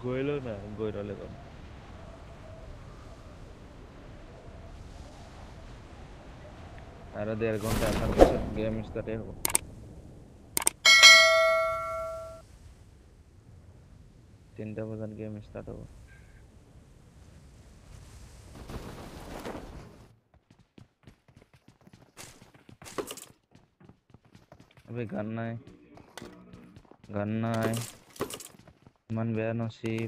Goilo na, goiro le kon. Ara 1.5 ঘন্টা তারপর game start হবে 3টা পর্যন্ত গেম স্টার্ট হবে अबे गन्ना है मन बेया नसीब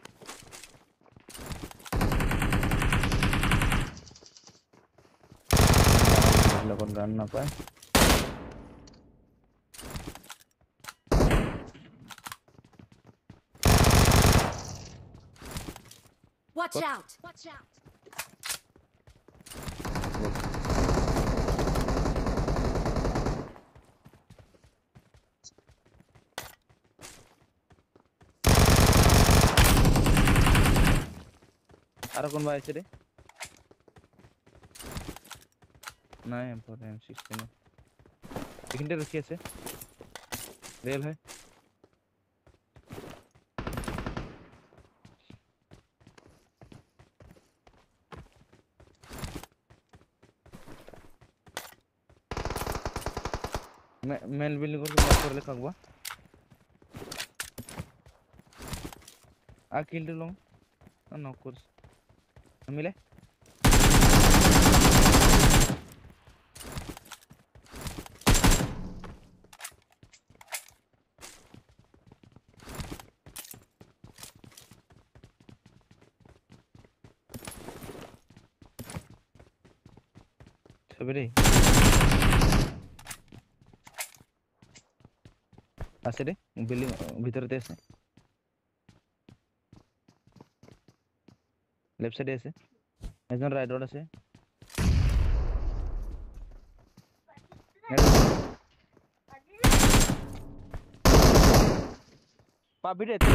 लगन गन्ना पाए Watch out! Watch out! আর কোন ভাই আছে রে না M16 এখানটা রকি আছে রেল है মেল বিল্ডিং করলে কাকবা আ কিল দিলাম না নক করছ মিলে সবেরে আছে রে বিল্ডিং ভিতরতে আছে लेफ्ट साइड আছে একজন রাইট রোড আছে পাবিরে তো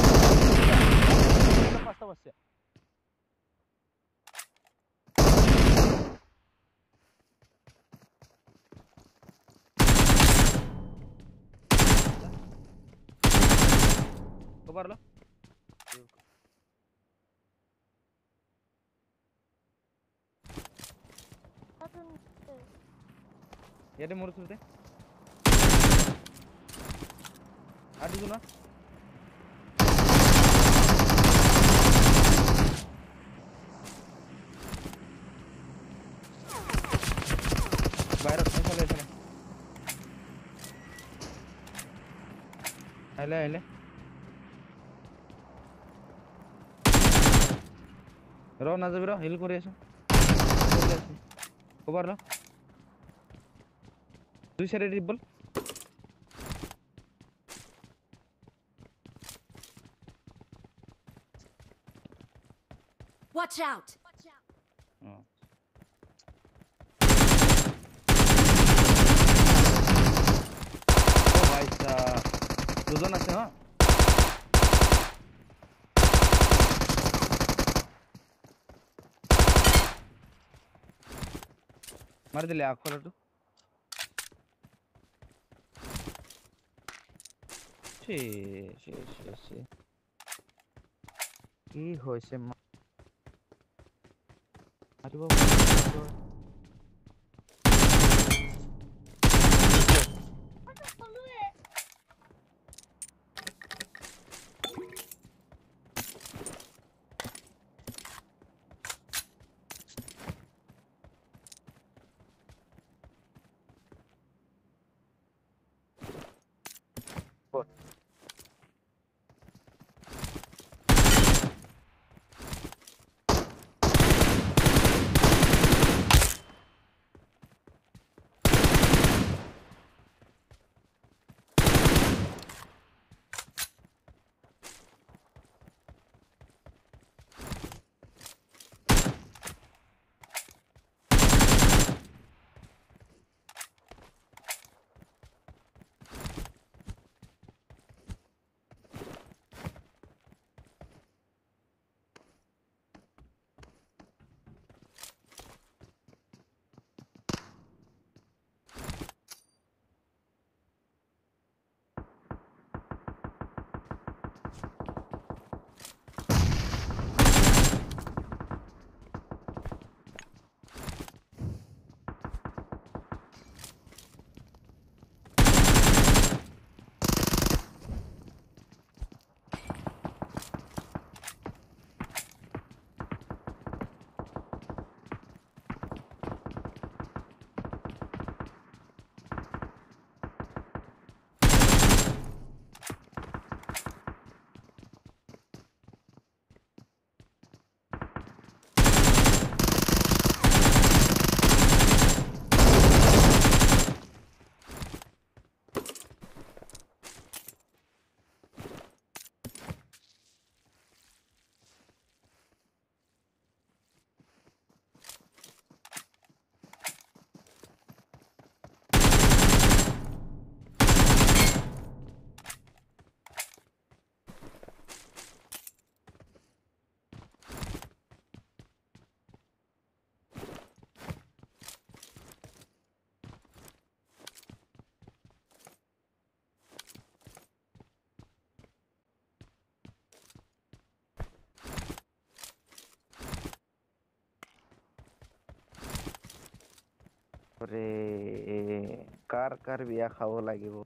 পাঁচটা বসে কভার লো यारे मोर सुनते आदि सुना बाहर चले चले आले रो ना जबरो हिल করে এসো কভার লো দুই সাইডে রিবল Watch out! ও ভাই দুজন আছে হ্যাঁ মার দিলে আখরটু কি হয়েছে আরে বাবা रे कार বিয়া খাব লাগিব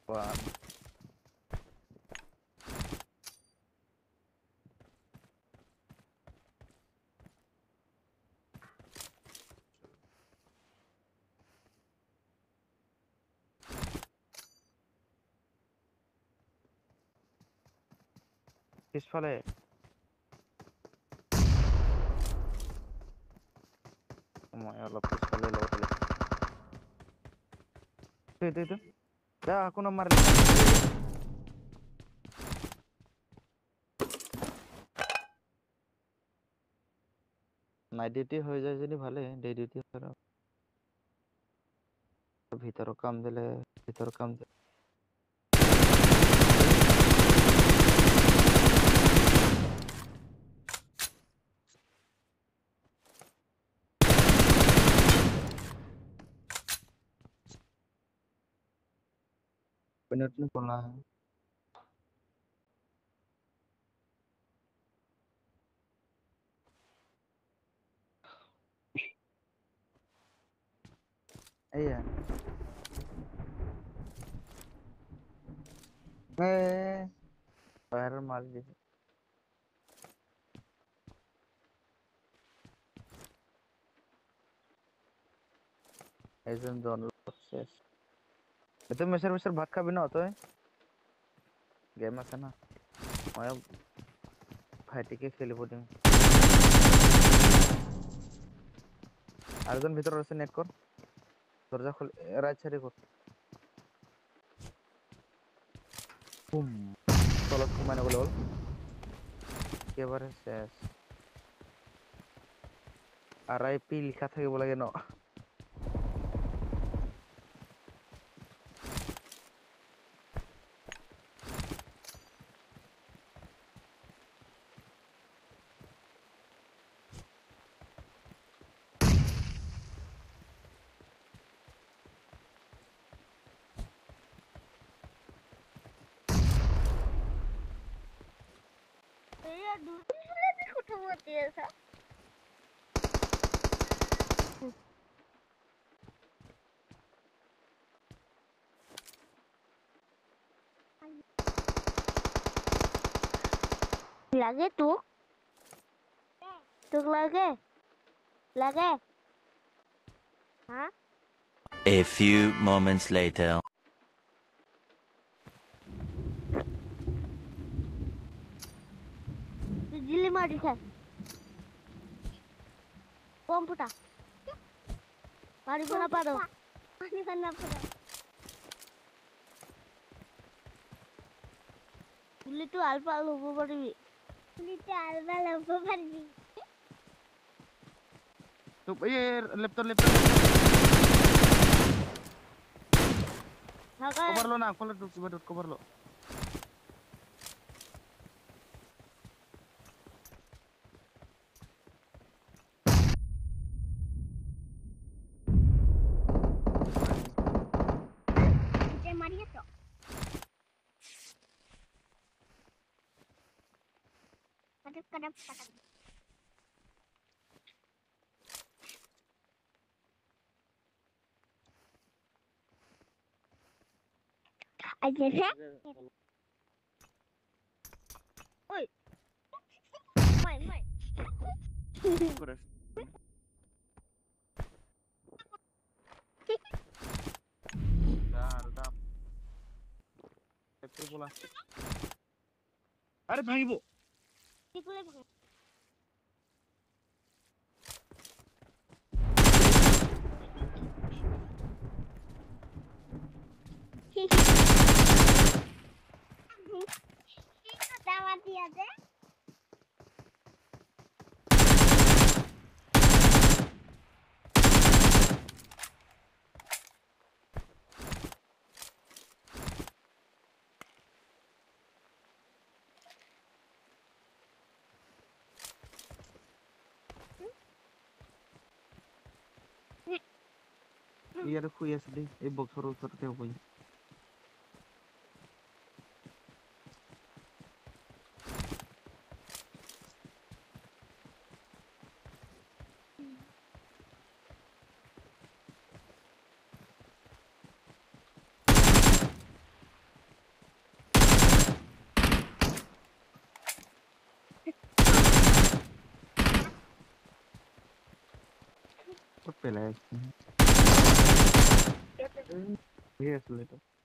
পিছফালে মই অলপ পিছফালে লওঁতে এইটো যা কোনো মারলে নাইট ডিউটি হৈ যায় যদি ভালে ডে ডিউটি আৰু ভিতৰৰ কাম দিলে मिनट में बोलना है iya viral मार दीजिए ऐसे दोनों सक्सेस itu meser ভাত খাবি না তই গেম আছে না মই ভাইটিকে খেলিব দিম আরজন ভিতর আছে নেট কর দরজা খুল রাইট সাইডে কর বুম তলত মানে বল একেবারে শেষ আরআইপি লেখা থাকিব লাগে ন Lagi tuh lagi hah A few moments later. Jili mari kan komputer mari kenapa dong mari kenapa dong Jili tuh alfa lupa pergi tuh laptop cover lo na cover lo kadang aja sih oi main আরে ভাঙিব mati aja ইয়ার খুই আছে দেই এই বক্সর উত্তরতে হই ক'ত পেলাই আছে? ঠিক আছে লেটো